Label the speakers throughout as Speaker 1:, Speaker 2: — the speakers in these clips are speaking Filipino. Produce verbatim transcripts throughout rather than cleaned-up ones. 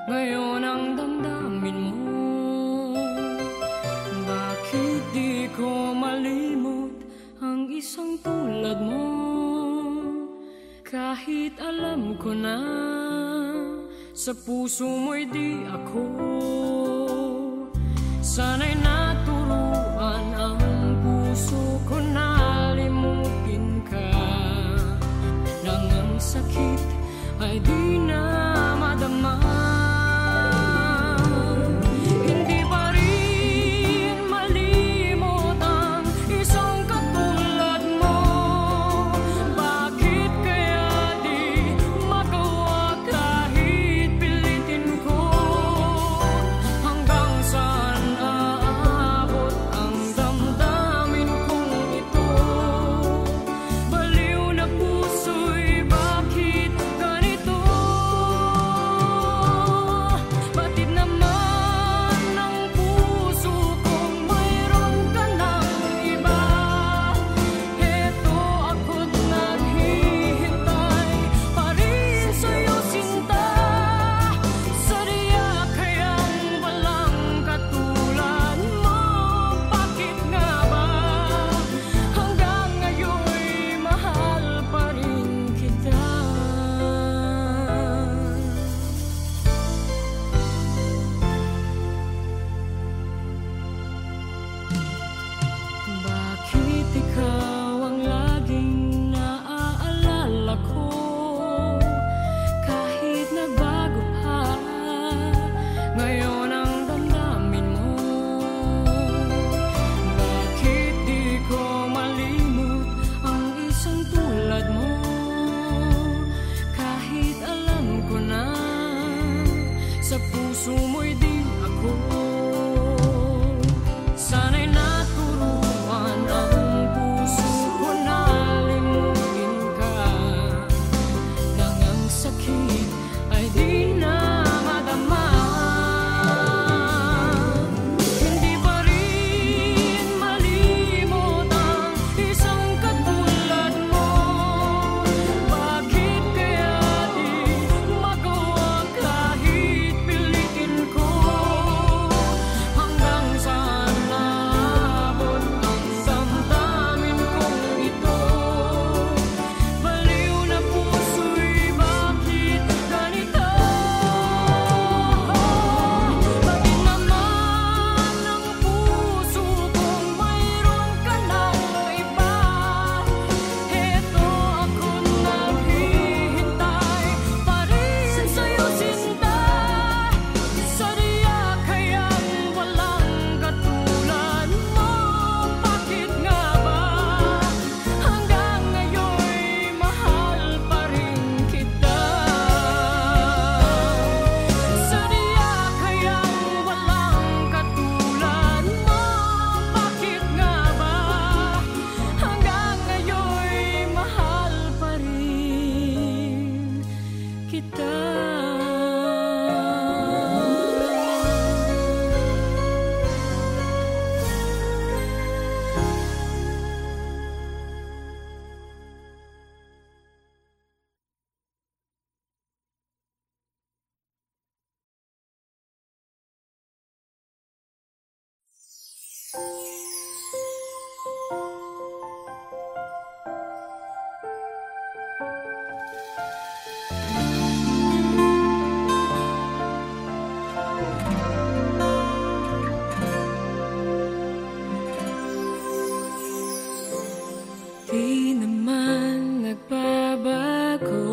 Speaker 1: ngayon ang damdamin mo. Bakit di ko malimot ang isang tulad mo? Kahit alam ko na sa puso mo'y di ako. Sana'y naturuan ang puso ko na limutin ka, nang ang sakit ay di na madama. Hindi pa rin malimot ang isang katulad mo. Bakit kaya di magawa kahit pilitin ko? Hanggang saan aabot ang damdamin kong ito? Baliw na puso'y bakit ganito? Batid naman ang puso kong mayroon ka ng iba. Heto ako't naghihintay pa rin sa'yo, sinta. Sadya kayang walang katulad mo? Bakit nga ba hanggang ngayon'y mahal pa rin kita? Bakit ikaw ang laging naaalala ko? Kahit nagbago pa, ngayon ang damdamin mo. Bakit di ko malimot ang isang tulad mo? Kahit alam ko na sa puso mo'y di ako. Sana'y naturuan ang puso ko na limutin ka, nang ang sakit ay di na madama. Hindi pa rin malimot ang isang katulad mo. Bakit kaya di magawa kahit pilitin ko? Hanggang saan naabot ang damdamin kong ito? Baliw na puso'y bakit ganito? Bakit naman ang puso kong mayroon ka ng iba? Heto ako't naghihintay pa rin sa'yo, sinta. Sadya kayang walang katulad mo? Bakit nga ba hanggang ngayon'y mahal pa rin kita? Sadya kayang walang katulad mo? Bakit nga ba hanggang ngayon'y mahal pa rin kita? Di naman nagbabago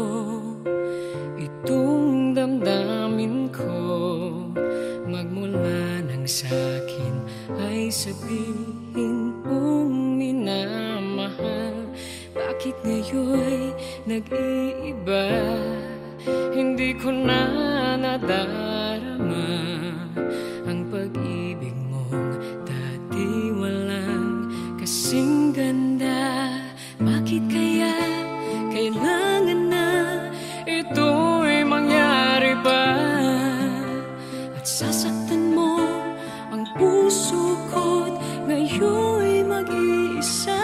Speaker 1: itong damdamin ko. Magmula nang sa'kin ay sabihin mong minamahal. Bakit ngayon'y nag-iiba? Hindi ko na nadarama ang pag-ibig mong dati walang kasing ganda. Bakit kaya kailangan na ito'y mangyari pa? At sasaktan mo ang puso ko't ngayon'y mag-iisa.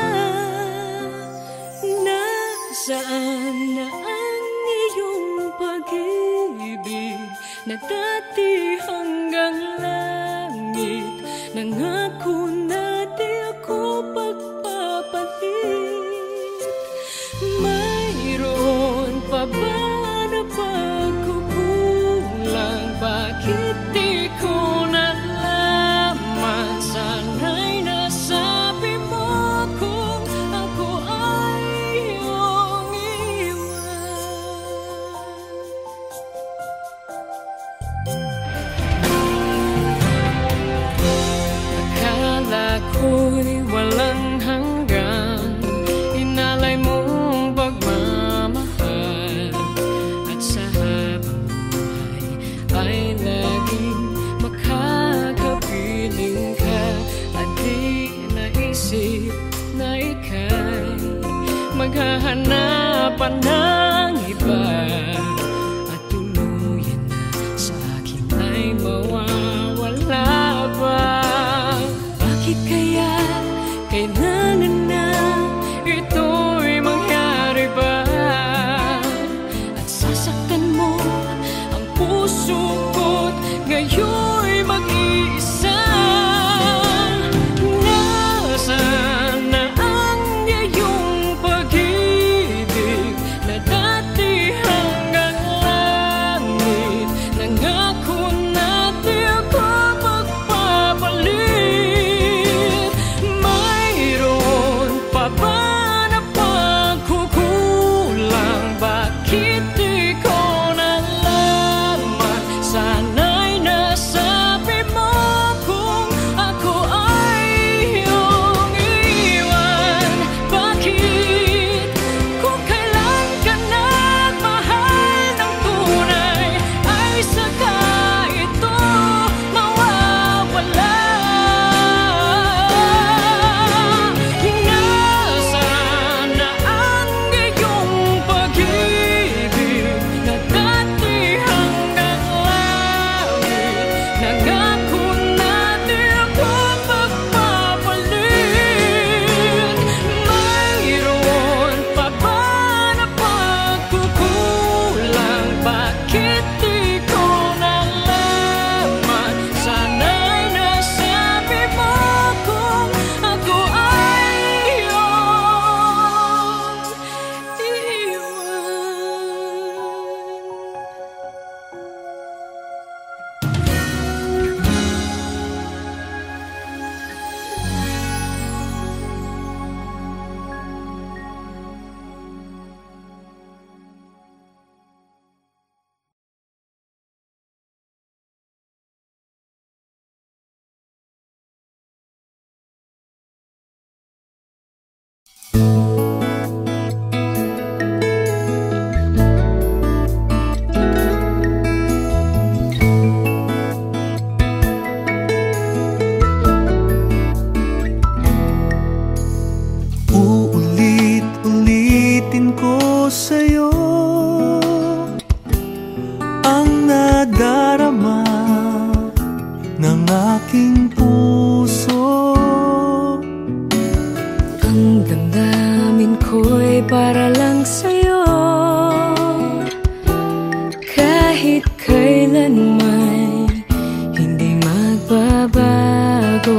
Speaker 1: Nasaan na ang iyong pag-ibig? na dati hanggang langit. Nangako na di ako pagpapalit. Mayroon pa ba na pagkukulang? Bakit di ko nalaman? Sana'y nasabi mo kung ako ay iyong ako'y walang hanggan, inalay mong pagmamahal, at sa habang buhay ay laging makakapiling ka. At di naisip na ika'y maghahanapan ng iba, at tuluyan na sa akin ay mawawala ba? Bakit kaya kailangan na ito'y mangyari ba? At sasaktan mo ang puso ko't ngayon'y mag-iisa. Nasaan na ang iyong pag-ibig na dati hanggang langit? Nangako na di ako magpapalit. Mayroon pa ba na pagkukulang? Bakit di ko nalaman? Sana'y nasabi mo kung ako ay iyong iwan. Bakit kung kailan ka nagmahal ng tunay ay saka ito mawawala? Nasaan na ang iyong pag-ibig na dati hanggang langit? Nangako na di ako magpapalit. Mayroon pa ba na pagkukulang? Bakit di ko nalaman? Sana'y nasabi mo kung ako ay iyong
Speaker 2: Uulit-ulitin ko sa'yo ang nadarama ng aking puso.
Speaker 1: Ang damdamin ko'y para lang sa'yo. Kahit kailan may hindi magbabago.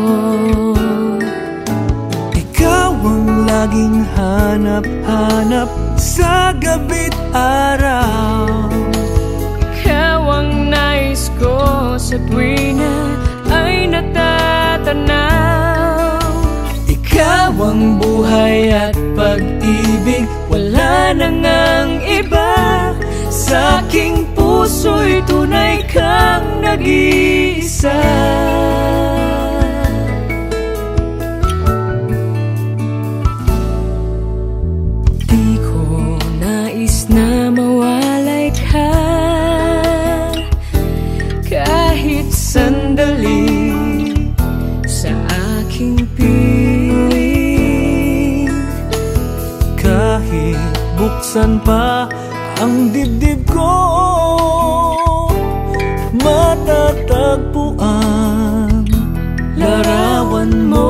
Speaker 2: Ikaw ang laging hanap-hanap sa gabi't araw.
Speaker 1: Ikaw ang nais ko sa tuwina ay natatanaw.
Speaker 2: Ikaw ang buhay at pag-ibig, wala nang ang iba. Sa aking puso'y tunay kang nag-iisa.
Speaker 1: Di ko nais na mawalay ka kahit sandali sa aking piling.
Speaker 2: Kahit buksan pa ang dibdib ko, matatagpuan larawan mo.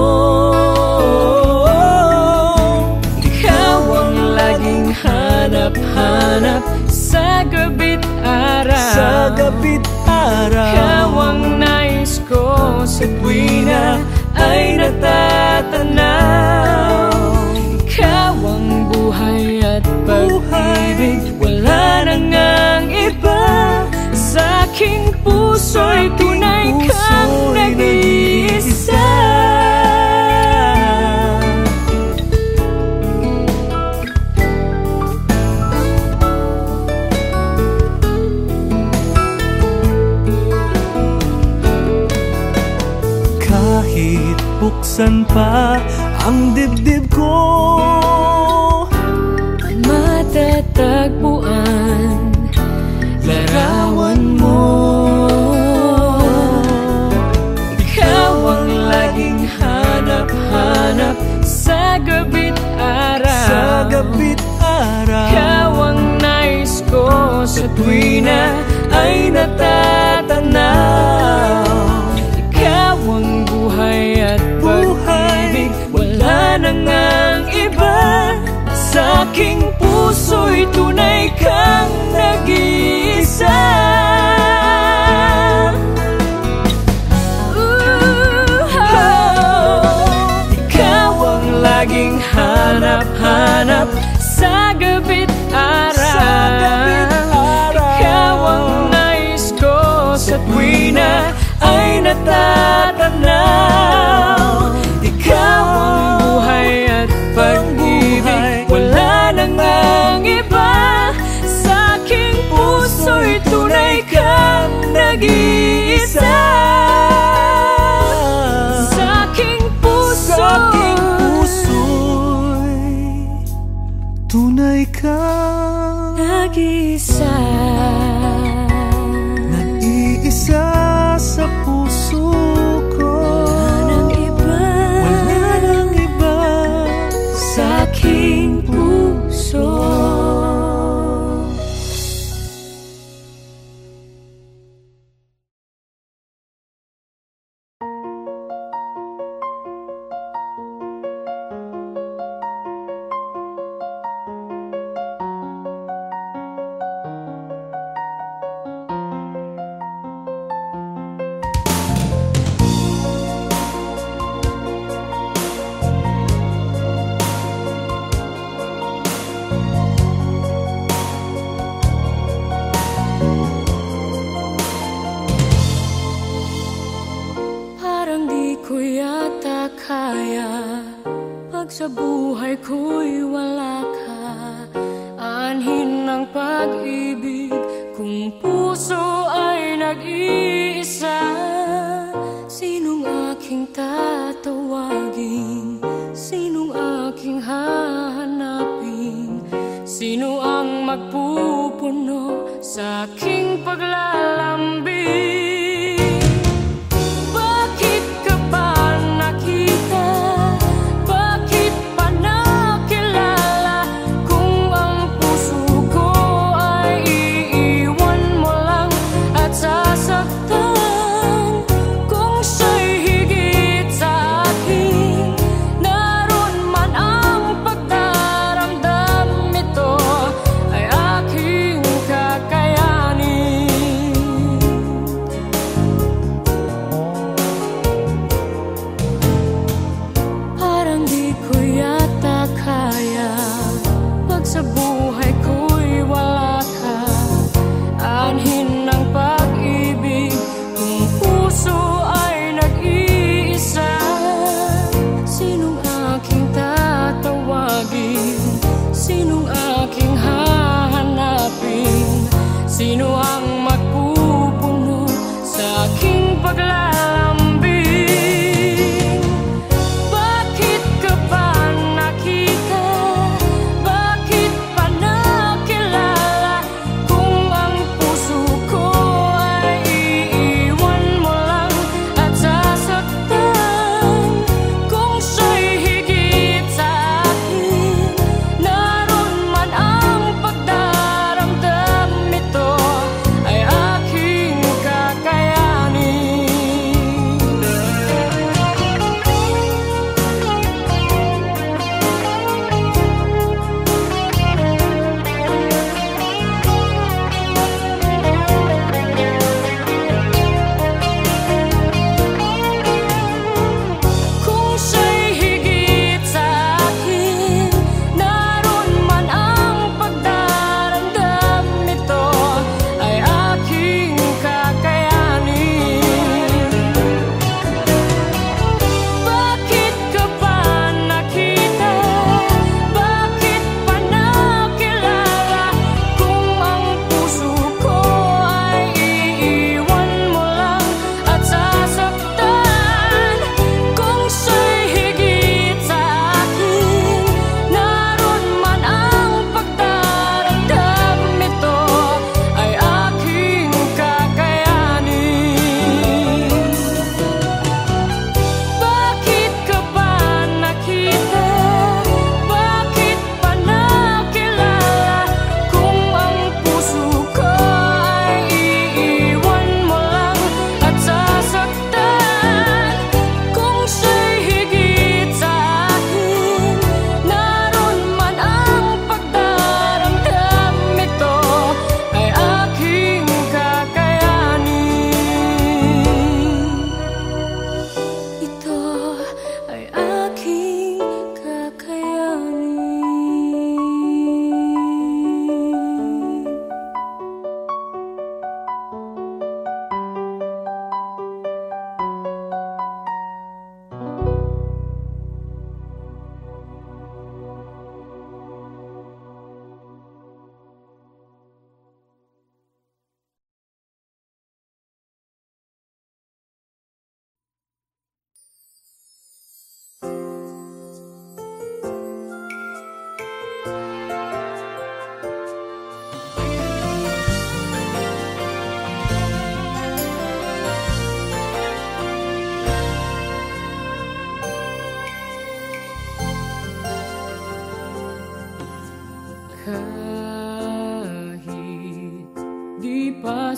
Speaker 1: Ikaw ang laging hanap-hanap sa gabi't araw.
Speaker 2: Sa gabi't araw.
Speaker 1: Ikaw ang nais ko sa tuwina ay natatanaw. Ikaw ang buhay at pag-ibig, wala nang ang iba. Sa aking puso'y tunay kang nag-iisa.
Speaker 2: Kahit buksan pa ang dibdib ko,
Speaker 1: matatagpuan larawan mo. Ikaw ang laging hanap-hanap sa gabi't araw.
Speaker 2: Sa gabi't araw.
Speaker 1: Ikaw ang nais ko sa tuwina ay natatanaw. Ikaw ang buhay at pag-ibig, wala nang ang iba. Sa aking puso'y tunay kang nag-iisa. Ikaw ang laging hanap-hanap sa gabi't araw. Ikaw ang nais ko sa tuwina ay natatanaw. Ikaw ang buhay at pag-ibig, wala nang ang iba. Sa aking puso'y tunay kang nag-iisa. Sa aking puso'y
Speaker 2: tunay kang
Speaker 1: nag-iisa.
Speaker 2: Nag-iisa sa puso ko.
Speaker 1: Wala nang iba.
Speaker 2: Wala nang iba
Speaker 1: Sa aking puso. Sa buhay ko'y wala ka, anhin ng pag-ibig kung puso ay nag-iisa. Sinong aking tatawagin? Sinong aking hahanapin? Sino ang magpupuno sa aking paglalambing?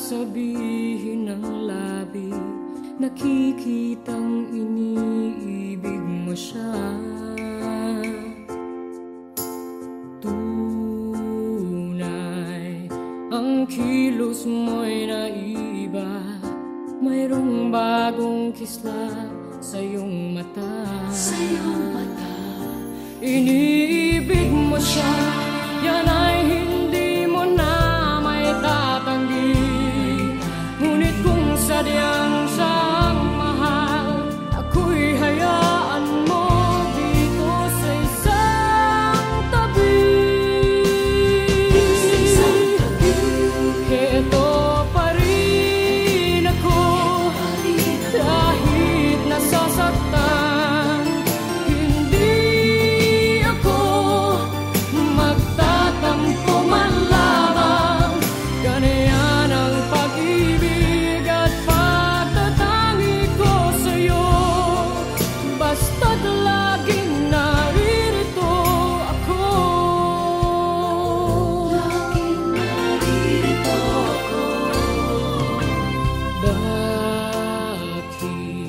Speaker 1: sabihin ng labi, nakikitang iniibig mo siya. Tunay, ang kilos mo'y naiba, mayroong bagong kislap sa iyong mata.
Speaker 3: Sa iyong mata,
Speaker 1: iniibig mo siya, yan ay hindi mo na may tatanggi. Ngunit kung sadyang siyang mahal, ako'y hayaan mo dito sa isang tabi. Heto pa rin ako, kahit nasasaktan. Hindi ako magtatampo man lamang. Ganyan ang pag-ibig at pagtatangi ko sa'yo. Basta't laging naririto ako.
Speaker 3: laging naririto ako.
Speaker 1: Bakit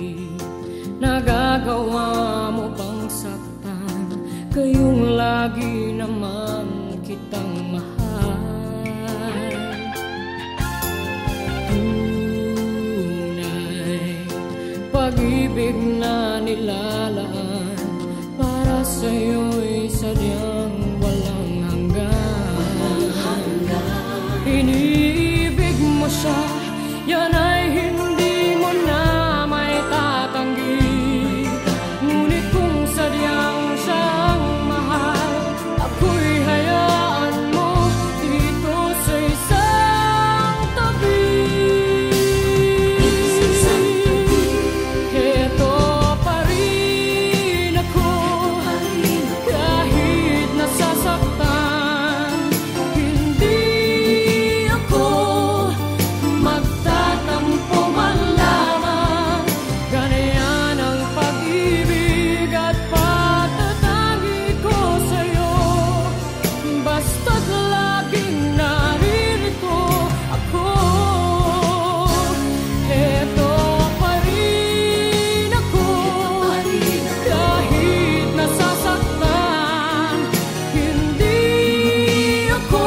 Speaker 1: nagagawa mo bang saktan? Kayong lagi naman kitang mahal. Tunay, pag-ibig na nilalaan para sa'yo'y sadyang walang hanggan. Iniibig mo siya, yan ay hindi mo na may tatanggi. Ngunit kung sadyang siyang mahal, ako'y hayaan mo dito sa isang tabi. Heto pa rin ako, kahit nasasaktan. Hindi ako magtatampo man lamang. Ganyan ang pag-ibig at pagtatangi ko sa'yo. Basta't laging naririto ako. Heto pa rin ako, kahit nasasaktan. Hindi ako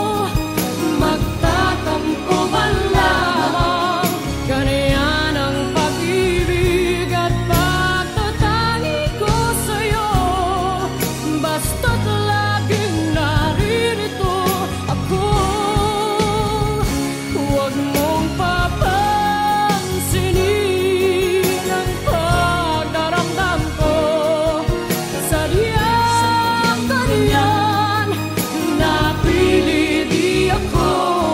Speaker 1: magtatampo man lamang. Ganyan ang pag-ibig at pagtatangi ko sa'yo. Basta't laging naririto ako. Huwag mong papansinin ang pagdaramdam ko. Sadyang ganyan, napili di ako.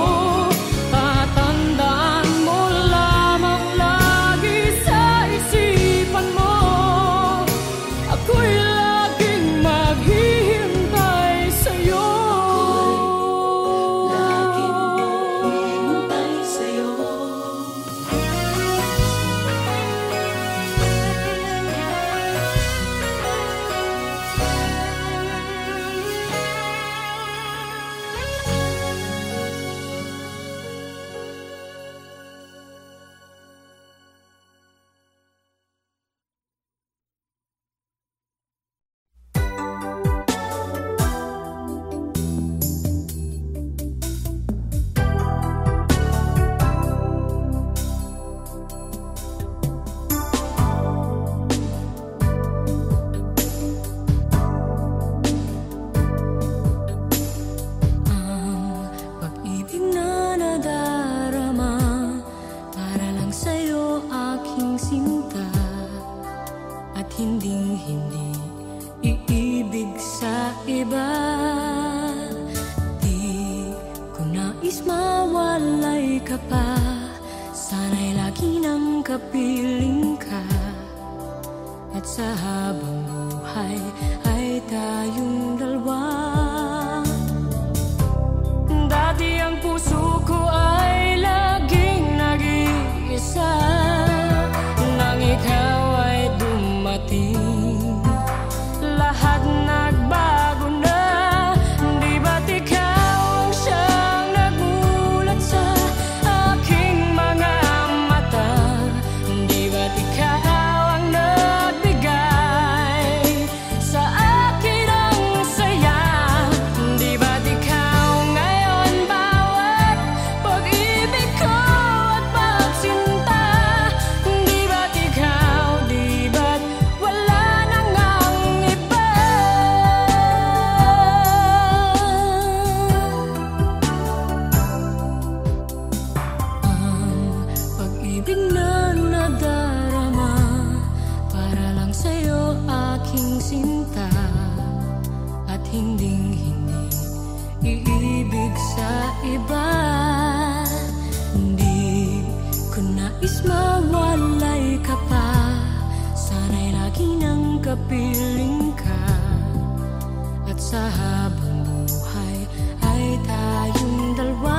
Speaker 1: Tatandaan mo lamang lagi sa isipan mo, ako'y laging maghihintay sa'yo.
Speaker 3: Laging maghihintay sa'yo.
Speaker 1: Ang pag-ibig na nadarama para lang sa'yo, aking sinta, at hinding-hindi iibig sa iba. Di ko nais mawalay ka pa, sana'y lagi nang kapiling ka. At sa habang buhay ay tayong dalawa. Dati ang puso ko ay laging nag-iisa, nang ikaw ay dumating, lahat nagbago na. Di ba't ikaw ang siyang nagulat sa akin? pag-ibig na nadarama para lang sa'yo aking sinta, at hinding-hindi iibig sa iba. Hindi ko nais mawalay ka pa, sana'y lagi nang kapiling ka, at sa habang buhay ay tayong dalawa.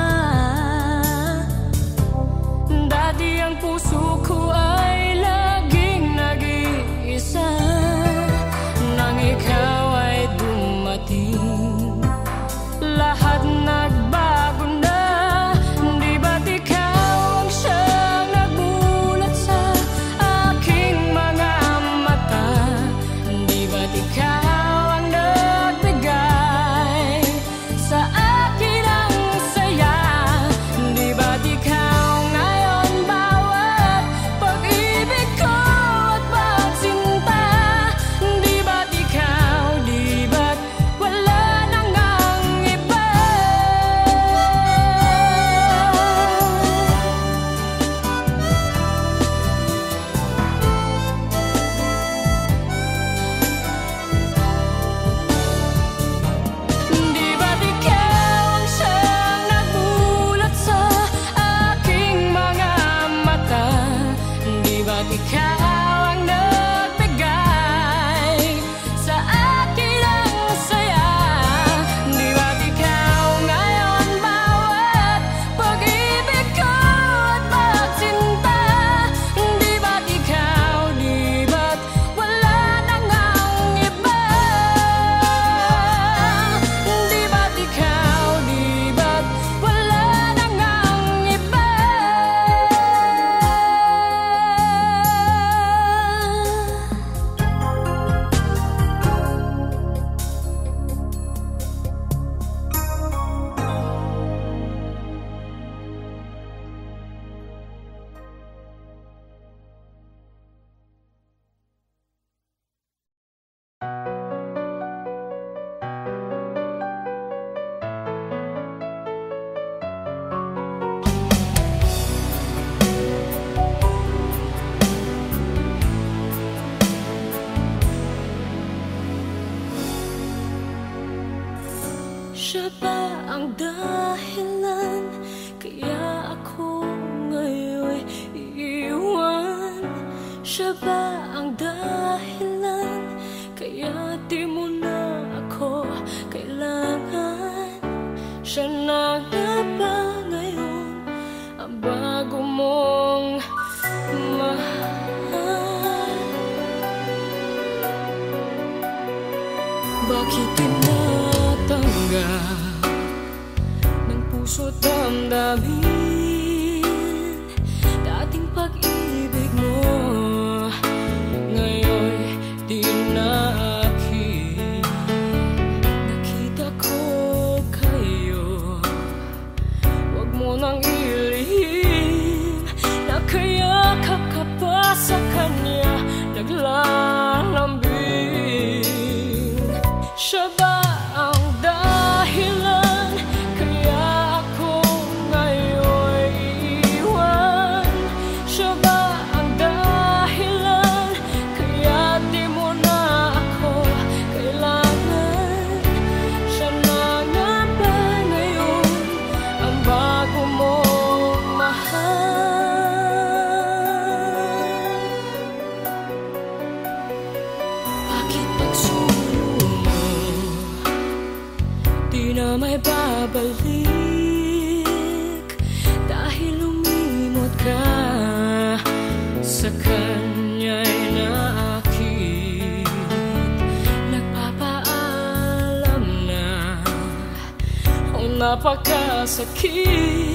Speaker 1: Dati ang puso ko ay laging nag-iisa, nang ikaw ay dumating, lahat nagbago na. Di ba't ikaw ang siyang nagbulat sa aking mga mata? Di ba't ikaw ang nagbigay sa akin ang saya? Di ba't ikaw ngayon bawat pag-ibig ko at pagsinta? Di ba't ikaw, di ba't wala nang ang iba? Di ba't ikaw ang siyang nagbulat sa aking mga mata? Di ba't ikaw ang nagbigay sa akin ang saya? Di ba't ikaw ngayon bawat pag-ibig ko at pagsinta? Di ba't ikaw, di ba't wala nang ang iba? Di ba't ikaw, di ba't wala nang ang iba? Siya ba ang dahilan kaya ako ngayon iiwan? Siya ba ang dahilan kaya di mo na ako kailangan? Siya na nga ba ngayon ang bago mong mahal? Bakit tinatanggap ng puso't damdamin dating pag-ibig mo? Ngayon di na akin. Nakita ko kayo, wag mo nang ilihim. Nakayakap ka pa sa kanya, naglalambing. Siya ba ang dahilan kaya ako ngayon iiwan? Siya ba ang dahilan kaya di mo na ako kailangan? Siya na nga ba ngayon ang bago mong mahal? Bakit pagsulo mo di na may babalik? Dahil lumimot ka sa kanya'y naakit. Nagpapaalam na, oh napakasakit.